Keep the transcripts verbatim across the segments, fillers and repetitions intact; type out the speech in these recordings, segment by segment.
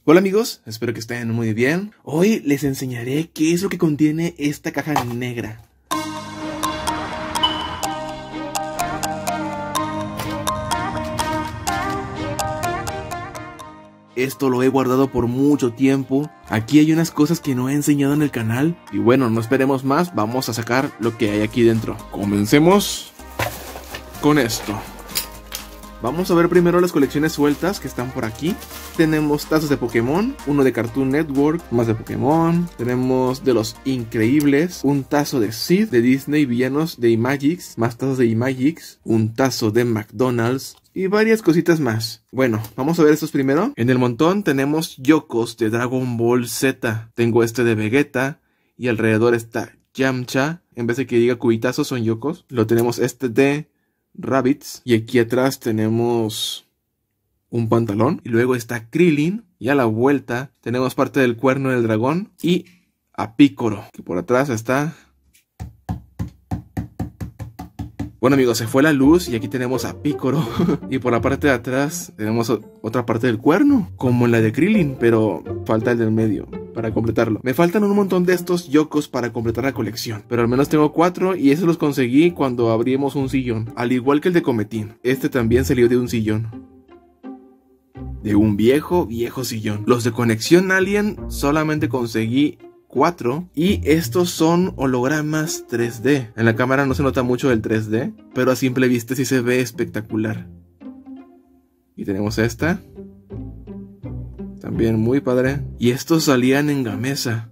Hola amigos, espero que estén muy bien. Hoy les enseñaré qué es lo que contiene esta caja negra. Esto lo he guardado por mucho tiempo. Aquí hay unas cosas que no he enseñado en el canal. Y bueno, no esperemos más, vamos a sacar lo que hay aquí dentro. Comencemos con esto. Vamos a ver primero las colecciones sueltas que están por aquí. Tenemos tazos de Pokémon, uno de Cartoon Network, más de Pokémon. Tenemos de Los Increíbles, un tazo de Sid, de Disney, villanos de Imagix, más tazos de Imagix, un tazo de McDonald's y varias cositas más. Bueno, vamos a ver estos primero. En el montón tenemos Yokos de Dragon Ball Z. Tengo este de Vegeta y alrededor está Yamcha. En vez de que diga cubitazos son Yokos. Lo tenemos este de Rabbids. Y aquí atrás tenemos un pantalón. Y luego está Krillin. Y a la vuelta tenemos parte del cuerno del dragón. Y a Piccolo, que por atrás está. Bueno amigos, se fue la luz y aquí tenemos a Piccolo. Y por la parte de atrás tenemos otra parte del cuerno, como la de Krillin, pero falta el del medio para completarlo. Me faltan un montón de estos Yokos para completar la colección, pero al menos tengo cuatro y esos los conseguí cuando abrimos un sillón. Al igual que el de Cometín, este también salió de un sillón. De un viejo, viejo sillón. Los de Conexión Alien solamente conseguí cuatro y estos son hologramas tres D. En la cámara no se nota mucho el tres D, pero a simple vista sí se ve espectacular. Y tenemos esta, también muy padre. Y estos salían en Gamesa.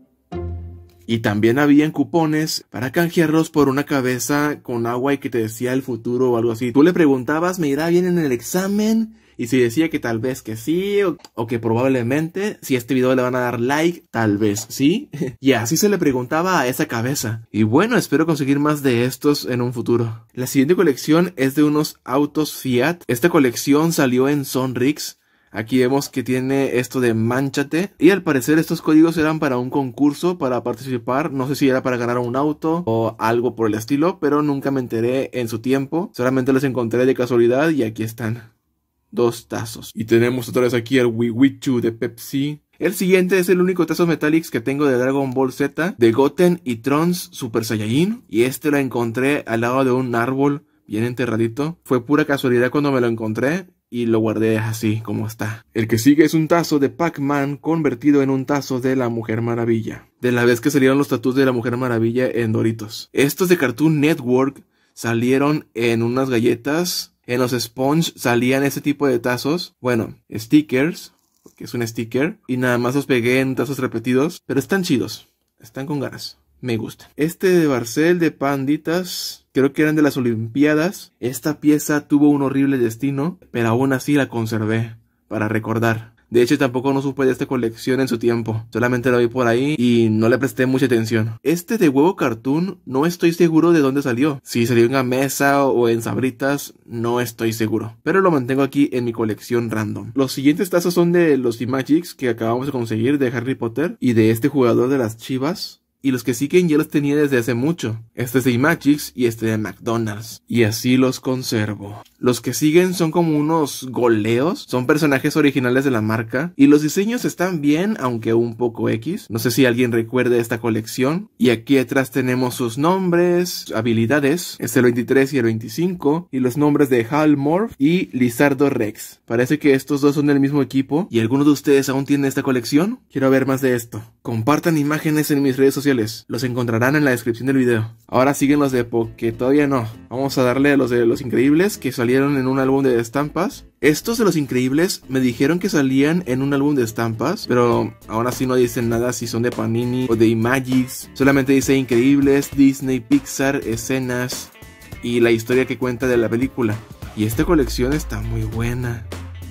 Y también habían cupones para canjearlos por una cabeza con agua y que te decía el futuro o algo así. Tú le preguntabas, ¿me irá bien en el examen? Y si decía que tal vez que sí, o, o que probablemente, si a este video le van a dar like, tal vez sí. Y así se le preguntaba a esa cabeza. Y bueno, espero conseguir más de estos en un futuro. La siguiente colección es de unos autos Fiat. Esta colección salió en Sonrix. Aquí vemos que tiene esto de Mánchate. Y al parecer estos códigos eran para un concurso, para participar. No sé si era para ganar un auto o algo por el estilo, pero nunca me enteré en su tiempo. Solamente los encontré de casualidad y aquí están. Dos tazos. Y tenemos otra vez aquí el Wiwichu de Pepsi. El siguiente es el único tazo Metallics que tengo de Dragon Ball Z, de Goten y Trunks Super Saiyajin. Y este lo encontré al lado de un árbol, bien enterradito. Fue pura casualidad cuando me lo encontré y lo guardé así como está. El que sigue es un tazo de Pac-Man convertido en un tazo de la Mujer Maravilla. De la vez que salieron los tatús de la Mujer Maravilla en Doritos. Estos de Cartoon Network salieron en unas galletas. En los Sponge salían ese tipo de tazos. Bueno, stickers, que es un sticker. Y nada más los pegué en tazos repetidos. Pero están chidos. Están con ganas. Me gustan. Este de Barcel de Panditas. Creo que eran de las Olimpiadas. Esta pieza tuvo un horrible destino. Pero aún así la conservé. Para recordar. De hecho, tampoco no supe de esta colección en su tiempo. Solamente lo vi por ahí y no le presté mucha atención. Este de huevo cartoon no estoy seguro de dónde salió. Si salió en Gamesa o en Sabritas, no estoy seguro. Pero lo mantengo aquí en mi colección random. Los siguientes tazos son de los Imagix que acabamos de conseguir de Harry Potter. Y de este jugador de las Chivas. Y los que siguen ya los tenía desde hace mucho. Este es de Imagix y este de McDonald's. Y así los conservo. Los que siguen son como unos goleos. Son personajes originales de la marca. Y los diseños están bien, aunque un poco X. No sé si alguien recuerde esta colección. Y aquí atrás tenemos sus nombres, habilidades. Es el veintitrés y el veinticinco. Y los nombres de Hal Morph y Lizardo Rex. Parece que estos dos son del mismo equipo. ¿Y alguno de ustedes aún tiene esta colección? Quiero ver más de esto. Compartan imágenes en mis redes sociales. Los encontrarán en la descripción del video. Ahora siguen los de Poké, todavía no. Vamos a darle a los de Los Increíbles que salieron en un álbum de estampas. Estos de Los Increíbles me dijeron que salían en un álbum de estampas, pero ahora sí no dicen nada si son de Panini o de Imagix. Solamente dice Increíbles, Disney, Pixar, escenas y la historia que cuenta de la película. Y esta colección está muy buena.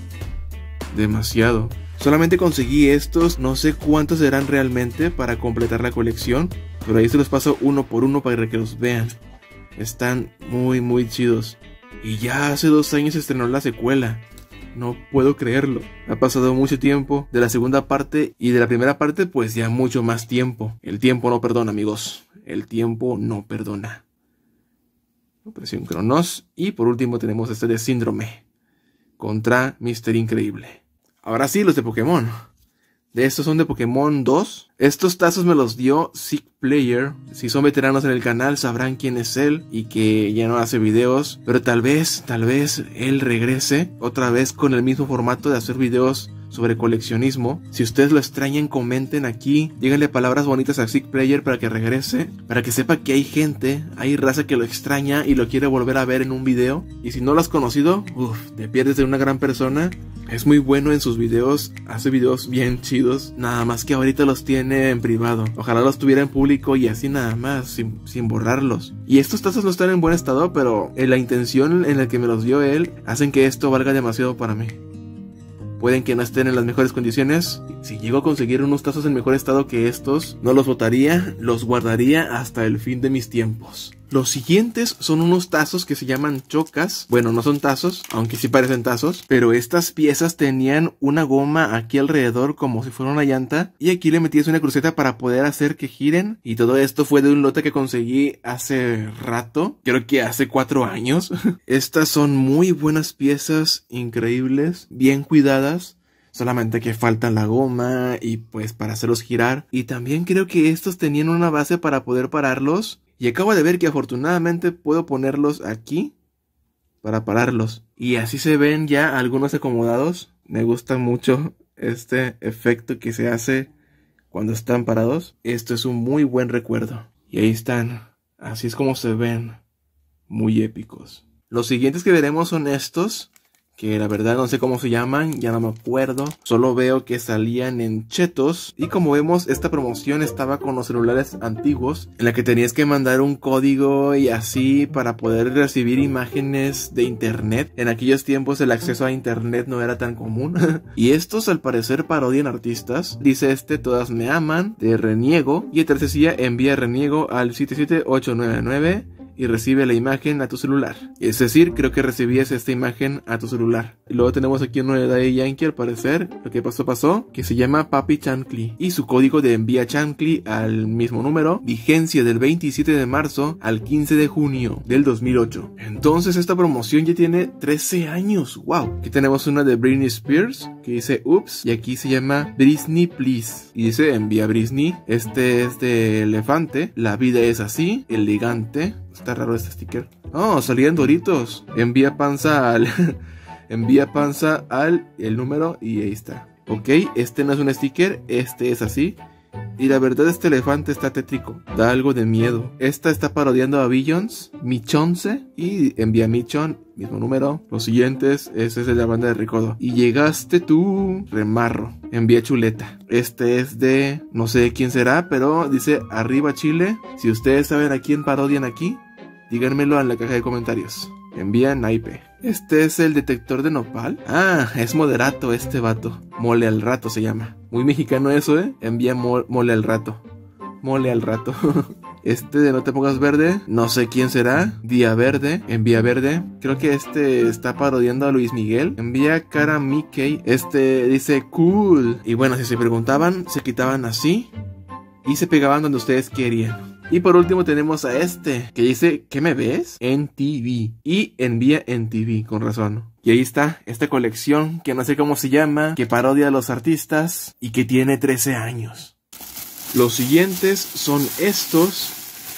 Demasiado. Solamente conseguí estos, no sé cuántos serán realmente para completar la colección, pero ahí se los paso uno por uno para que los vean. Están muy muy chidos. Y ya hace dos años se estrenó la secuela. No puedo creerlo. Ha pasado mucho tiempo de la segunda parte y de la primera parte pues ya mucho más tiempo. El tiempo no perdona, amigos. El tiempo no perdona. Operación Cronos. Y por último tenemos este de Síndrome contra míster Increíble. Ahora sí, los de Pokémon. De estos son de Pokémon dos. Estos tazos me los dio Sick Player. Si son veteranos en el canal sabrán quién es él y que ya no hace videos. Pero tal vez, tal vez él regrese otra vez con el mismo formato de hacer videos sobre coleccionismo. Si ustedes lo extrañan, comenten aquí, díganle palabras bonitas a Sick Player para que regrese, para que sepa que hay gente, hay raza que lo extraña y lo quiere volver a ver en un video. Y si no lo has conocido, uff, te pierdes de una gran persona. Es muy bueno en sus videos, hace videos bien chidos, nada más que ahorita los tiene en privado. Ojalá los tuviera en público y así nada más, sin, sin borrarlos. Y estos tazos no están en buen estado, pero en la intención en la que me los dio él, hacen que esto valga demasiado para mí. Pueden que no estén en las mejores condiciones. Si llego a conseguir unos tazos en mejor estado que estos, no los botaría, los guardaría hasta el fin de mis tiempos. Los siguientes son unos tazos que se llaman chocas. Bueno, no son tazos, aunque sí parecen tazos. Pero estas piezas tenían una goma aquí alrededor como si fuera una llanta. Y aquí le metías una cruceta para poder hacer que giren. Y todo esto fue de un lote que conseguí hace rato. Creo que hace cuatro años. Estas son muy buenas piezas, increíbles, bien cuidadas. Solamente que falta la goma y pues para hacerlos girar. Y también creo que estos tenían una base para poder pararlos. Y acabo de ver que afortunadamente puedo ponerlos aquí para pararlos. Y así se ven ya algunos acomodados. Me gusta mucho este efecto que se hace cuando están parados. Esto es un muy buen recuerdo. Y ahí están. Así es como se ven. Muy épicos. Los siguientes que veremos son estos. Que la verdad no sé cómo se llaman, ya no me acuerdo. Solo veo que salían en chetos. Y como vemos, esta promoción estaba con los celulares antiguos, en la que tenías que mandar un código y así para poder recibir imágenes de internet. En aquellos tiempos el acceso a internet no era tan común. Y estos al parecer parodian artistas. Dice este, todas me aman, de Reniego. Y entonces decía, envía Reniego al siete siete ocho nueve nueve. Y recibe la imagen a tu celular. Es decir, creo que recibías esta imagen a tu celular. Y luego tenemos aquí uno de Daddy Yankee, al parecer. Lo que pasó, pasó. Que se llama Papi Chancli. Y su código de envía Chancli al mismo número. Vigencia del veintisiete de marzo al quince de junio del dos mil ocho. Entonces esta promoción ya tiene trece años. ¡Wow! Aquí tenemos una de Britney Spears. Que dice Oops. Y aquí se llama Britney Please. Y dice envía Britney. Este es de elefante. La vida es así. Elegante. Está raro este sticker. Oh, salían Doritos. Envía panza al... envía panza al... el número y ahí está. Ok, este no es un sticker, este es así. Y la verdad este elefante está tétrico. Da algo de miedo. Esta está parodiando a Billions, Michonce. Y envía Michon, mismo número. Los siguientes, ese es de la banda de Recodo. Y llegaste tú, Remarro. Envía Chuleta. Este es de... no sé quién será, pero dice arriba Chile. Si ustedes saben a quién parodian aquí, díganmelo en la caja de comentarios. Envía Naipe. Este es el detector de nopal. Ah, es moderato este vato. Mole al rato se llama. Muy mexicano eso, ¿eh? Envía mo mole al rato. Mole al rato. Este de no te pongas verde. No sé quién será. Día verde. Envía verde. Creo que este está parodiando a Luis Miguel. Envía cara Mickey. Este dice cool. Y bueno, si se preguntaban, se quitaban así. Y se pegaban donde ustedes querían. Y por último tenemos a este, que dice, ¿qué me ves? En T V. Y envía en T V, con razón. Y ahí está, esta colección, que no sé cómo se llama, que parodia a los artistas, y que tiene trece años. Los siguientes son estos,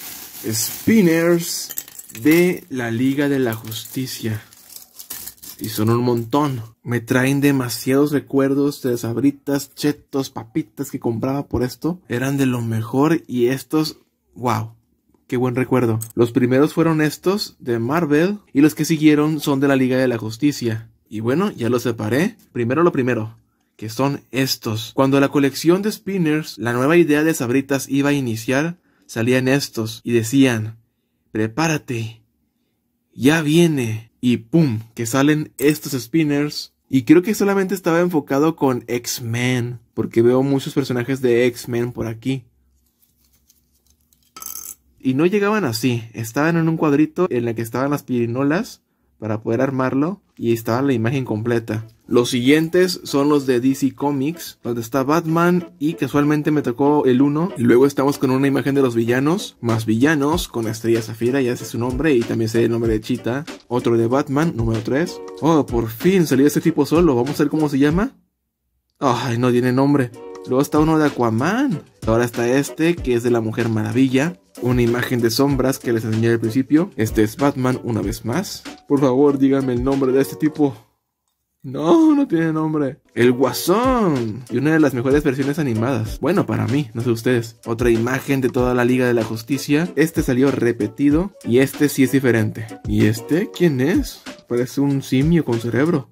spinners de la Liga de la Justicia. Y son un montón. Me traen demasiados recuerdos de sabritas, chetos, papitas que compraba por esto. Eran de lo mejor y estos... ¡wow! ¡Qué buen recuerdo! Los primeros fueron estos, de Marvel, y los que siguieron son de la Liga de la Justicia. Y bueno, ya los separé. Primero lo primero, que son estos. Cuando la colección de spinners, la nueva idea de sabritas iba a iniciar, salían estos y decían, prepárate, ya viene. Y pum, que salen estos spinners. Y creo que solamente estaba enfocado con X-Men, porque veo muchos personajes de X-Men por aquí. Y no llegaban así, estaban en un cuadrito en el que estaban las pirinolas para poder armarlo y estaba la imagen completa. Los siguientes son los de D C Comics, donde está Batman y casualmente me tocó el uno. Y luego estamos con una imagen de los villanos, más villanos, con Estrella Zafira, ya sé su nombre y también sé el nombre de Cheetah. Otro de Batman, número tres. Oh, por fin salió este tipo solo, vamos a ver cómo se llama. Ay, no tiene nombre. Luego está uno de Aquaman. Ahora está este, que es de la Mujer Maravilla. Una imagen de sombras que les enseñé al principio. Este es Batman una vez más. Por favor, díganme el nombre de este tipo. No, no tiene nombre. El Guasón. Y una de las mejores versiones animadas. Bueno, para mí, no sé ustedes. Otra imagen de toda la Liga de la Justicia. Este salió repetido. Y este sí es diferente. ¿Y este quién es? Parece un simio con cerebro.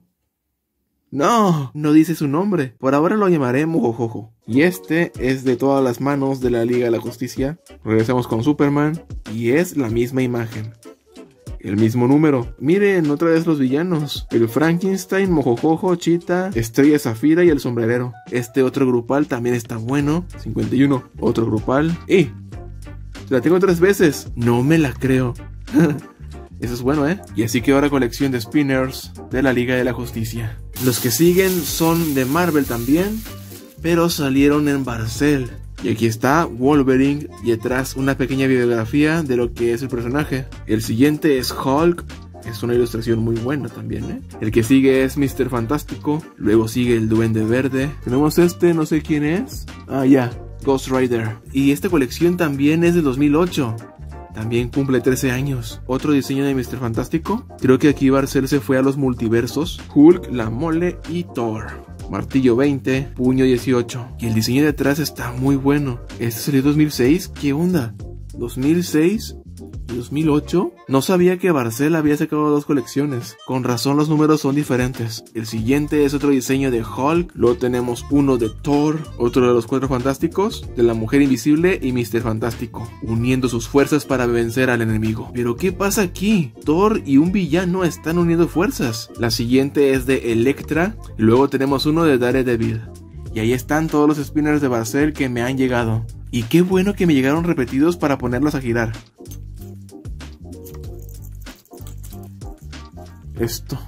No, no dice su nombre. Por ahora lo llamaré Mojojojo. Y este es de todas las manos de la Liga de la Justicia. Regresamos con Superman. Y es la misma imagen. El mismo número. Miren, otra vez los villanos. El Frankenstein, Mojojojo, Cheetah, Estrella Zafira y el sombrerero. Este otro grupal también está bueno. cincuenta y uno. Otro grupal. ¡Eh! La tengo tres veces. No me la creo. Eso es bueno, ¿eh? Y así quedó ahora colección de spinners de la Liga de la Justicia. Los que siguen son de Marvel también, pero salieron en Barcel. Y aquí está Wolverine y detrás una pequeña biografía de lo que es el personaje. El siguiente es Hulk. Es una ilustración muy buena también, ¿eh? El que sigue es mister Fantástico. Luego sigue el Duende Verde. Tenemos este, no sé quién es. Ah, ya, Ghost Rider. Y esta colección también es de dos mil ocho. También cumple trece años. Otro diseño de mister Fantástico. Creo que aquí Barcel se fue a los multiversos. Hulk, La Mole y Thor. Martillo veinte, puño dieciocho. Y el diseño de atrás está muy bueno. Este salió dos mil seis. ¿Qué onda? ¿dos mil seis? ¿Y dos mil ocho? No sabía que Barcel había sacado dos colecciones. Con razón los números son diferentes. El siguiente es otro diseño de Hulk. Luego tenemos uno de Thor. Otro de los Cuatro Fantásticos. De la Mujer Invisible y mister Fantástico. Uniendo sus fuerzas para vencer al enemigo. ¿Pero qué pasa aquí? Thor y un villano están uniendo fuerzas. La siguiente es de Elektra. Y luego tenemos uno de Daredevil. Y ahí están todos los spinners de Barcel que me han llegado. Y qué bueno que me llegaron repetidos para ponerlos a girar. Esto.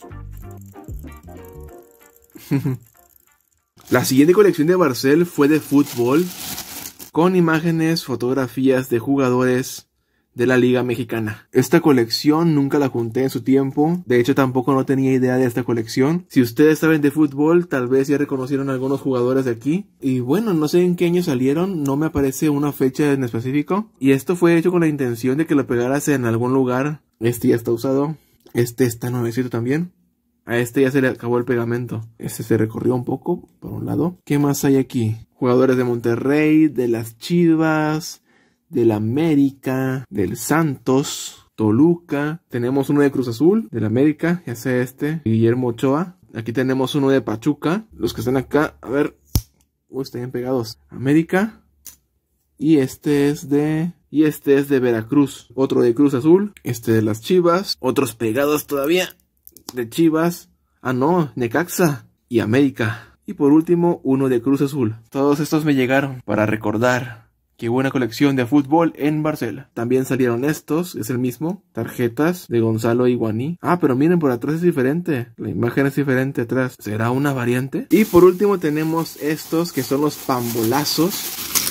La siguiente colección de Barcel fue de fútbol, con imágenes, fotografías de jugadores de la Liga Mexicana. Esta colección nunca la junté en su tiempo. De hecho, tampoco no tenía idea de esta colección. Si ustedes saben de fútbol, tal vez ya reconocieron a algunos jugadores de aquí. Y bueno, no sé en qué año salieron. No me aparece una fecha en específico. Y esto fue hecho con la intención de que lo pegaras en algún lugar. Este ya está usado. Este está nuevecito también. A este ya se le acabó el pegamento. Este se recorrió un poco, por un lado. ¿Qué más hay aquí? Jugadores de Monterrey, de las Chivas, del América, del Santos, Toluca. Tenemos uno de Cruz Azul, del América, ya sea este, Guillermo Ochoa. Aquí tenemos uno de Pachuca. Los que están acá, a ver. Uy, están bien pegados. América. Y este es de... Y este es de Veracruz. Otro de Cruz Azul. Este de las Chivas. Otros pegados todavía. De Chivas. Ah, no. Necaxa. Y América. Y por último, uno de Cruz Azul. Todos estos me llegaron para recordar que hubo una colección de fútbol en Barcel. También salieron estos. Es el mismo. Tarjetas de Gonzalo Higuaín. Ah, pero miren, por atrás es diferente. La imagen es diferente atrás. ¿Será una variante? Y por último tenemos estos que son los pambolazos,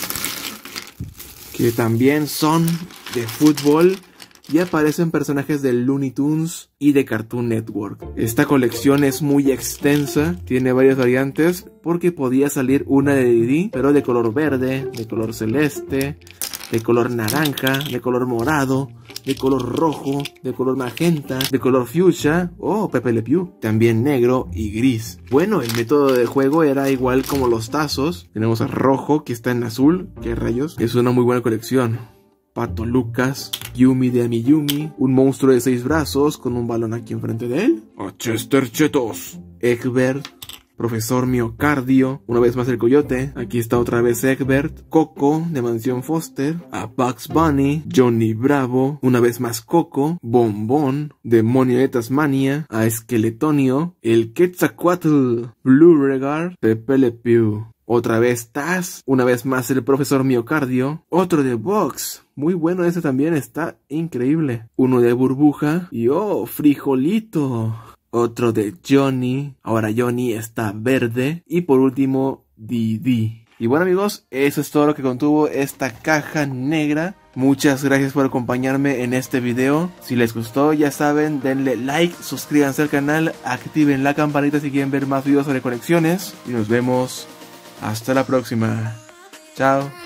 que también son de fútbol y aparecen personajes de Looney Tunes y de Cartoon Network. Esta colección es muy extensa, tiene varias variantes porque podía salir una de Didi, pero de color verde, de color celeste, de color naranja, de color morado, de color rojo, de color magenta, de color fuchsia o Pepe Le Pew, también negro y gris. Bueno, el método de juego era igual como los tazos. Tenemos a rojo que está en azul, ¿qué rayos? Es una muy buena colección. Pato Lucas, Yumi de Amiyumi, un monstruo de seis brazos con un balón aquí enfrente de él, a Chester Chetos, Egbert, Profesor Miocardio, una vez más el Coyote, aquí está otra vez Egbert, Coco de Mansión Foster, a Bugs Bunny, Johnny Bravo, una vez más Coco, Bombón, Demonio de Tasmania, a Esqueletonio, el Quetzalcoatl, Beauregard, Pepe Le Pew. Otra vez Taz, una vez más el Profesor Miocardio, otro de Box, muy bueno ese también, está increíble. Uno de Burbuja y oh, Frijolito. Otro de Johnny, ahora Johnny está verde y por último Didi. Y bueno amigos, eso es todo lo que contuvo esta caja negra. Muchas gracias por acompañarme en este video. Si les gustó, ya saben, denle like, suscríbanse al canal, activen la campanita si quieren ver más videos sobre colecciones y nos vemos Hasta la próxima. Chao.